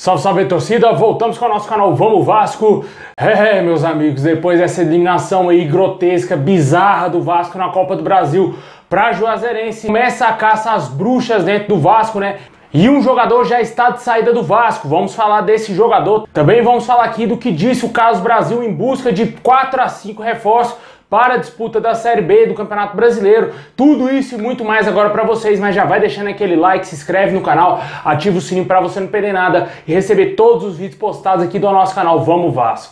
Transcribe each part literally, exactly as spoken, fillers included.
Salve, salve, torcida! Voltamos com o nosso canal Vamos Vasco! É, meus amigos, depois dessa eliminação aí grotesca, bizarra do Vasco na Copa do Brasil pra Juazeirense, começa a caça às bruxas dentro do Vasco, né? E um jogador já está de saída do Vasco, vamos falar desse jogador. Também vamos falar aqui do que disse o Carlos Brasil em busca de quatro a cinco reforços para a disputa da Série B do Campeonato Brasileiro. Tudo isso e muito mais agora para vocês, mas já vai deixando aquele like, se inscreve no canal, ativa o sininho para você não perder nada e receber todos os vídeos postados aqui do nosso canal Vamos Vasco.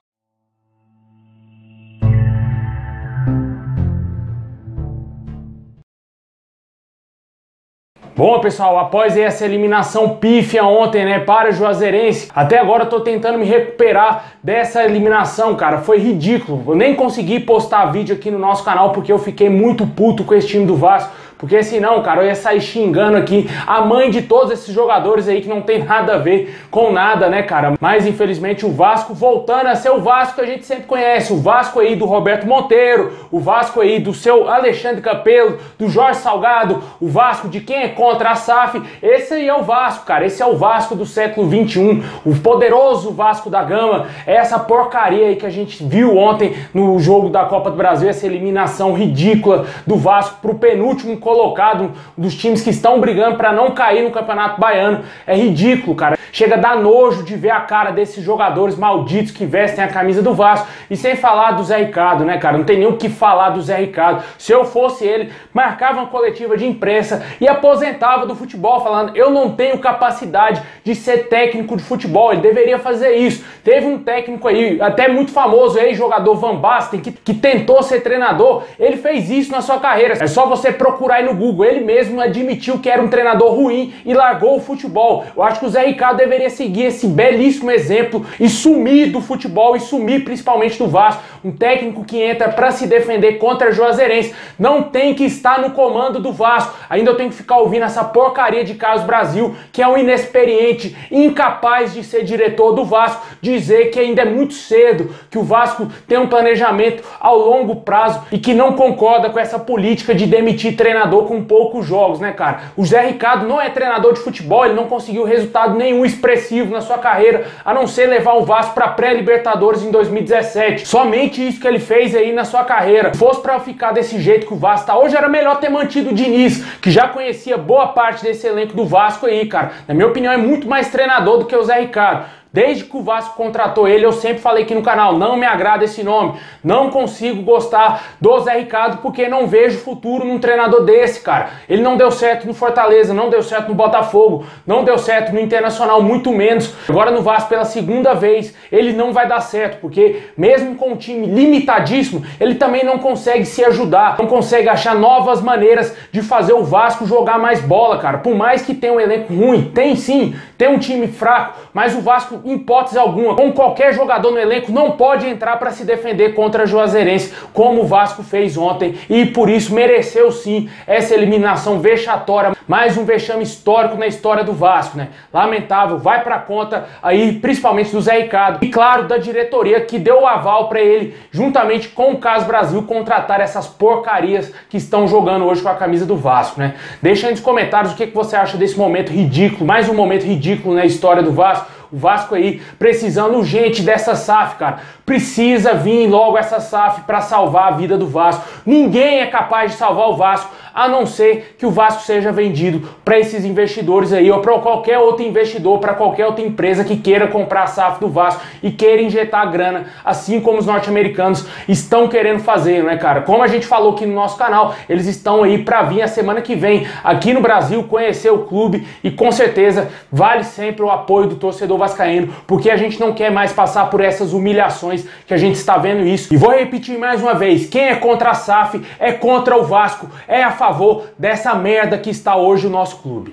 Bom, pessoal, após essa eliminação pífia ontem, né, para o Juazeirense, até agora eu tô tentando me recuperar dessa eliminação, cara, foi ridículo. Eu nem consegui postar vídeo aqui no nosso canal porque eu fiquei muito puto com esse time do Vasco. Porque senão, cara, eu ia sair xingando aqui a mãe de todos esses jogadores aí que não tem nada a ver com nada, né, cara? Mas, infelizmente, o Vasco voltando a ser o Vasco que a gente sempre conhece. O Vasco aí do Roberto Monteiro, o Vasco aí do seu Alexandre Campelo, do Jorge Salgado, o Vasco de quem é contra a S A F. Esse aí é o Vasco, cara. Esse é o Vasco do século vinte e um, o poderoso Vasco da Gama. É essa porcaria aí que a gente viu ontem no jogo da Copa do Brasil, essa eliminação ridícula do Vasco pro penúltimo colocado dos times que estão brigando para não cair no Campeonato Baiano. É ridículo, cara. Chega a dar nojo de ver a cara desses jogadores malditos que vestem a camisa do Vasco. E sem falar do Zé Ricardo, né, cara? Não tem nem o que falar do Zé Ricardo. Se eu fosse ele, marcava uma coletiva de imprensa e aposentava do futebol, falando: eu não tenho capacidade de ser técnico de futebol. Ele deveria fazer isso. Teve um técnico aí, até muito famoso, ex-jogador Van Basten, que, que tentou ser treinador. Ele fez isso na sua carreira. É só você procurar aí no Google. Ele mesmo admitiu que era um treinador ruim e largou o futebol. Eu acho que o Zé Ricardo deveria seguir esse belíssimo exemplo e sumir do futebol e sumir principalmente do Vasco. Um técnico que entra para se defender contra a Juazeirense não tem que estar no comando do Vasco. Ainda eu tenho que ficar ouvindo essa porcaria de Carlos Brasil, que é um inexperiente, incapaz de ser diretor do Vasco, dizer que ainda é muito cedo, que o Vasco tem um planejamento ao longo prazo e que não concorda com essa política de demitir treinador com poucos jogos, né, cara? O Zé Ricardo não é treinador de futebol, ele não conseguiu resultado nenhum expressivo na sua carreira, a não ser levar o Vasco para pré-Libertadores em dois mil e dezessete. Somente isso que ele fez aí na sua carreira. Se fosse para ficar desse jeito que o Vasco tá hoje, era melhor ter mantido o Diniz, que já conhecia boa parte desse elenco do Vasco aí, cara. Na minha opinião, é muito mais treinador do que o Zé Ricardo. Desde que o Vasco contratou ele, eu sempre falei aqui no canal, não me agrada esse nome, não consigo gostar do Zé Ricardo porque não vejo futuro num treinador desse, cara. Ele não deu certo no Fortaleza, não deu certo no Botafogo, não deu certo no Internacional, muito menos. Agora no Vasco pela segunda vez, ele não vai dar certo, porque mesmo com um time limitadíssimo, ele também não consegue se ajudar, não consegue achar novas maneiras de fazer o Vasco jogar mais bola, cara. Por mais que tenha um elenco ruim, tem sim, tem um time fraco, mas o Vasco, em hipótese alguma, com qualquer jogador no elenco, não pode entrar para se defender contra a Juazeirense, como o Vasco fez ontem, e por isso mereceu sim essa eliminação vexatória, mais um vexame histórico na história do Vasco, né? Lamentável, vai para conta aí, principalmente do Zé Ricardo, e claro, da diretoria que deu o aval para ele, juntamente com o Carlos Brasil, contratar essas porcarias que estão jogando hoje com a camisa do Vasco, né? Deixa aí nos comentários o que, que você acha desse momento ridículo, mais um momento ridículo na história do Vasco. O Vasco aí precisando urgente dessa S A F, cara. Precisa vir logo essa S A F para salvar a vida do Vasco. Ninguém é capaz de salvar o Vasco, a não ser que o Vasco seja vendido para esses investidores aí, ou para qualquer outro investidor, para qualquer outra empresa que queira comprar a S A F do Vasco e queira injetar grana, assim como os norte-americanos estão querendo fazer, né, cara? Como a gente falou aqui no nosso canal, eles estão aí para vir a semana que vem aqui no Brasil, conhecer o clube, e com certeza vale sempre o apoio do torcedor vascaíno, porque a gente não quer mais passar por essas humilhações que a gente está vendo isso. E vou repetir mais uma vez, quem é contra a S A F é contra o Vasco, é a favor dessa merda que está hoje o nosso clube.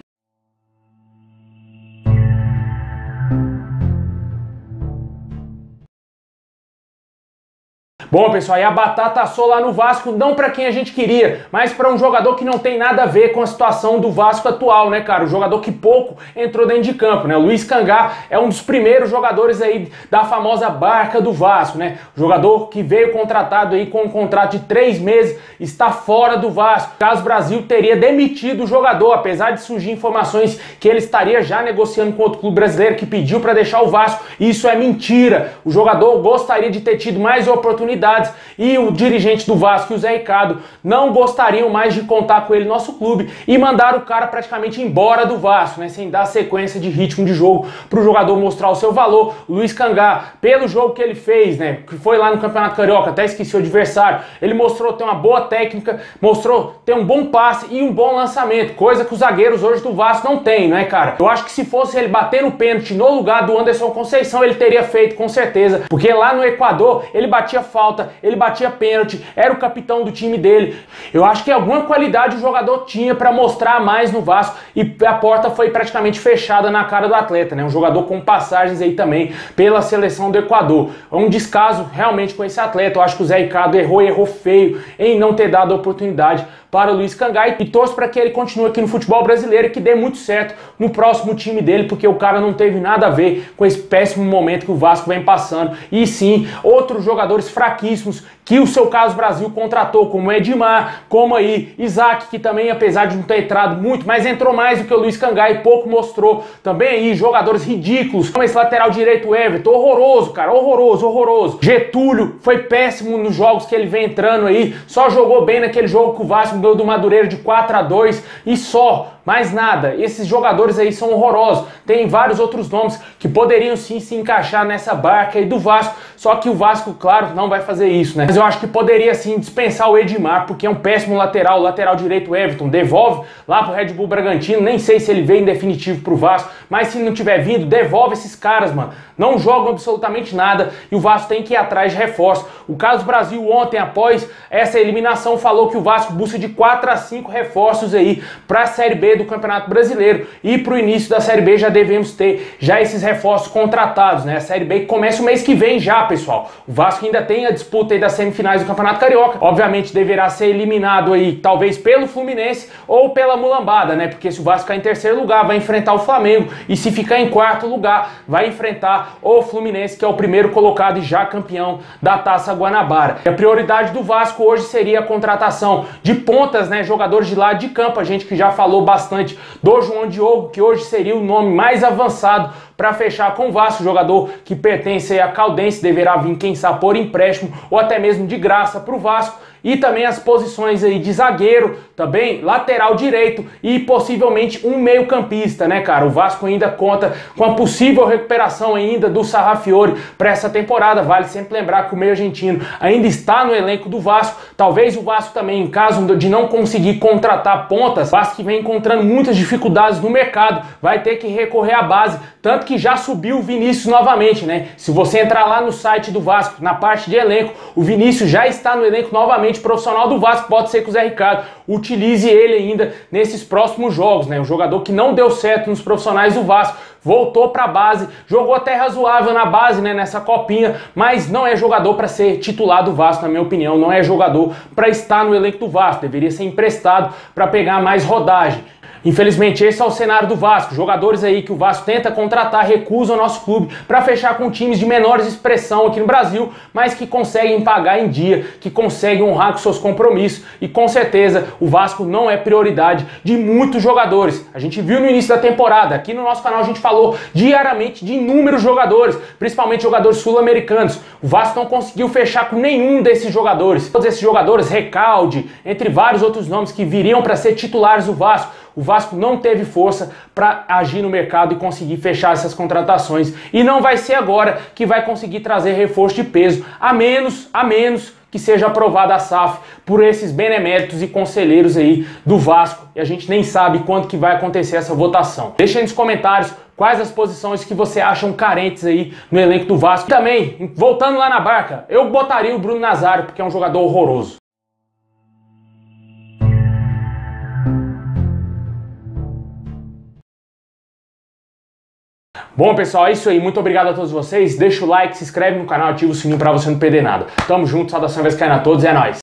Bom, pessoal, e a batata assou lá no Vasco, não para quem a gente queria, mas para um jogador que não tem nada a ver com a situação do Vasco atual, né, cara? O jogador que pouco entrou dentro de campo, né? O Luiz Cangá é um dos primeiros jogadores aí da famosa barca do Vasco, né? O jogador que veio contratado aí com um contrato de três meses, está fora do Vasco. Caso Brasil teria demitido o jogador, apesar de surgir informações que ele estaria já negociando com outro clube brasileiro que pediu para deixar o Vasco. Isso é mentira. O jogador gostaria de ter tido mais oportunidades e o dirigente do Vasco e o Zé Ricardo não gostariam mais de contar com ele no nosso clube e mandaram o cara praticamente embora do Vasco, né, sem dar sequência de ritmo de jogo para o jogador mostrar o seu valor. O Luiz Cangá, pelo jogo que ele fez, né, que foi lá no Campeonato Carioca, até esqueci o adversário, ele mostrou ter uma boa técnica, mostrou ter um bom passe e um bom lançamento, coisa que os zagueiros hoje do Vasco não tem, né, cara? Eu acho que se fosse ele bater no pênalti no lugar do Anderson Conceição, ele teria feito com certeza, porque lá no Equador ele batia falta, ele batia pênalti, era o capitão do time dele. Eu acho que alguma qualidade o jogador tinha para mostrar mais no Vasco e a porta foi praticamente fechada na cara do atleta, né? Um jogador com passagens aí também pela seleção do Equador. É um descaso realmente com esse atleta. Eu acho que o Zé Ricardo errou, errou feio em não ter dado a oportunidade para o Luiz Cangá e torço para que ele continue aqui no futebol brasileiro e que dê muito certo no próximo time dele, porque o cara não teve nada a ver com esse péssimo momento que o Vasco vem passando. E sim, outros jogadores fraquíssimos que o seu Carlos Brasil contratou, como Edmar, como aí Isaac, que também, apesar de não ter entrado muito, mas entrou mais do que o Luiz Cangá e pouco mostrou. Também aí jogadores ridículos, como esse lateral direito Everton, horroroso, cara, horroroso, horroroso. Getúlio foi péssimo nos jogos que ele vem entrando aí, só jogou bem naquele jogo que o Vasco ganhou do Madureira de quatro a dois e só, mais nada. Esses jogadores aí são horrorosos. Tem vários outros nomes que poderiam sim se encaixar nessa barca aí do Vasco, só que o Vasco, claro, não vai fazer isso, né? Mas eu acho que poderia sim dispensar o Edmar, porque é um péssimo lateral, o lateral direito Everton, devolve lá pro Red Bull Bragantino, nem sei se ele veio em definitivo pro Vasco, mas se não tiver vindo, devolve esses caras, mano. Não jogam absolutamente nada e o Vasco tem que ir atrás de reforço. O Carlos Brasil ontem, após essa eliminação, falou que o Vasco busca de quatro a cinco reforços aí para a Série B do Campeonato Brasileiro e para o início da Série B já devemos ter já esses reforços contratados, né? A Série B que começa o mês que vem já, pessoal. O Vasco ainda tem a disputa aí das semifinais do Campeonato Carioca. Obviamente deverá ser eliminado aí talvez pelo Fluminense ou pela Mulambada, né? Porque se o Vasco ficar em terceiro lugar vai enfrentar o Flamengo e se ficar em quarto lugar vai enfrentar o Fluminense, que é o primeiro colocado e já campeão da Taça Guanabara. E a prioridade do Vasco hoje seria a contratação de pontas, né, jogadores de lado de campo. A gente que já falou bastante do João Diogo, que hoje seria o nome mais avançado para fechar com o Vasco, jogador que pertence à Caldense, deverá vir, quem sabe, por empréstimo ou até mesmo de graça para o Vasco. E também as posições aí de zagueiro, também lateral direito e possivelmente um meio campista, né, cara? O Vasco ainda conta com a possível recuperação ainda do Sarrafiori para essa temporada. Vale sempre lembrar que o meio argentino ainda está no elenco do Vasco. Talvez o Vasco também, em caso de não conseguir contratar pontas, o Vasco que vem encontrando muitas dificuldades no mercado, vai ter que recorrer à base, tanto que já subiu o Vinícius novamente, né? Se você entrar lá no site do Vasco, na parte de elenco, o Vinícius já está no elenco novamente profissional do Vasco. Pode ser que o Zé Ricardo utilize ele ainda nesses próximos jogos, né? Um jogador que não deu certo nos profissionais do Vasco, voltou para a base, jogou até razoável na base, né, nessa copinha, mas não é jogador para ser titular do Vasco, na minha opinião, não é jogador para estar no elenco do Vasco, deveria ser emprestado para pegar mais rodagem. Infelizmente, esse é o cenário do Vasco. Jogadores aí que o Vasco tenta contratar recusam o nosso clube para fechar com times de menores expressão aqui no Brasil, mas que conseguem pagar em dia, que conseguem honrar com seus compromissos. E com certeza o Vasco não é prioridade de muitos jogadores. A gente viu no início da temporada, aqui no nosso canal a gente falou diariamente de inúmeros jogadores, principalmente jogadores sul-americanos. O Vasco não conseguiu fechar com nenhum desses jogadores. Todos esses jogadores, Recalde, entre vários outros nomes que viriam para ser titulares do Vasco, o Vasco não teve força para agir no mercado e conseguir fechar essas contratações. E não vai ser agora que vai conseguir trazer reforço de peso, a menos, a menos que seja aprovada a S A F por esses beneméritos e conselheiros aí do Vasco. E a gente nem sabe quando que vai acontecer essa votação. Deixa aí nos comentários quais as posições que você acham carentes aí no elenco do Vasco. E também, voltando lá na barca, eu botaria o Bruno Nazário, porque é um jogador horroroso. Bom, pessoal, é isso aí. Muito obrigado a todos vocês. Deixa o like, se inscreve no canal, ativa o sininho pra você não perder nada. Tamo junto, saudação vascaína a todos, é nóis.